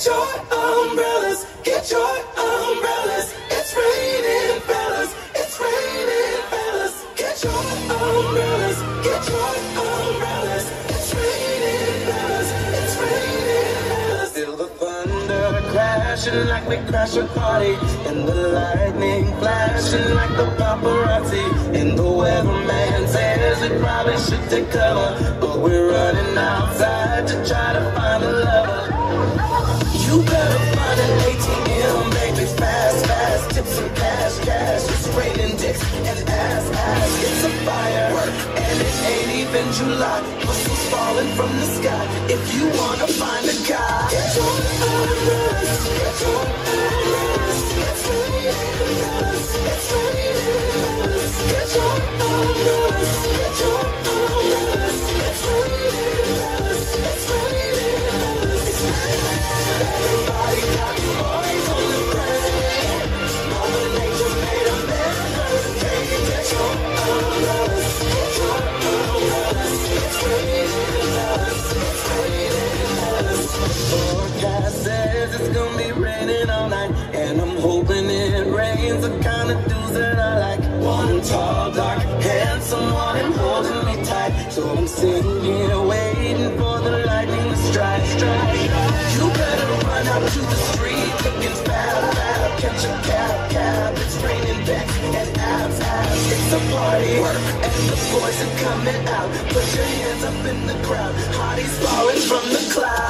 Get your umbrellas, get your umbrellas. It's raining, fellas, it's raining, fellas. Get your umbrellas, get your umbrellas. It's raining, fellas, it's raining, fellas. Feel the thunder crashing like we crash a party, and the lightning flashing like the paparazzi. And the weatherman says we probably should take cover, but we're running outside to try to find a lover. You better find an ATM, baby, fast, fast. Tip some cash, cash. It's raining dicks and ass. It's a fire, and it ain't even July. Whistles falling from the sky. If you wanna find a guy, get your umbrellas, get your umbrellas. It's raining, fellas, it's raining, fellas. Get your umbrellas, get your umbrellas. It's raining, fellas, it's raining, fellas. It's raining. Everybody got boys on the brain. Mother Nature made a man hurricane. Get your umbrellas, get your umbrellas. It's raining, fellas, it's raining, fellas. Forecast says it's gonna be raining all night, and I'm hoping it rains the kind of dudes that I like. One tall, dark, handsome one and holding me tight. So I'm sitting here waiting for the lightning to strike. You better run out to the street looking fab, catch a cab. It's raining backs and abs. It's a party, and the boys are coming out. Put your hands up in the crowd. Hotties falling from the clouds.